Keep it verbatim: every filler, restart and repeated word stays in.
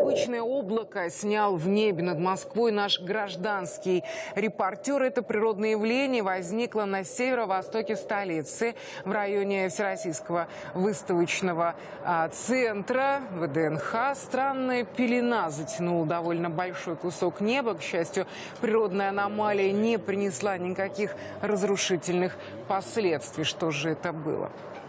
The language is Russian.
Необычное облако снял в небе над Москвой наш гражданский репортер. Это природное явление возникло на северо-востоке столицы, в районе Всероссийского выставочного а, центра вэ дэ эн ха. Странная пелена затянула довольно большой кусок неба. К счастью, природная аномалия не принесла никаких разрушительных последствий. Что же это было?